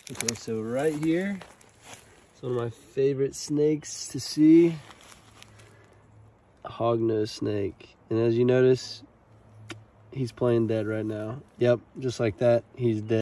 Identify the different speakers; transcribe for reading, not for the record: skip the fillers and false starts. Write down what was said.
Speaker 1: Okay, so right here, it's one of my favorite snakes to see. A hognose snake. And as you notice, he's playing dead right now. Yep, just like that, he's dead.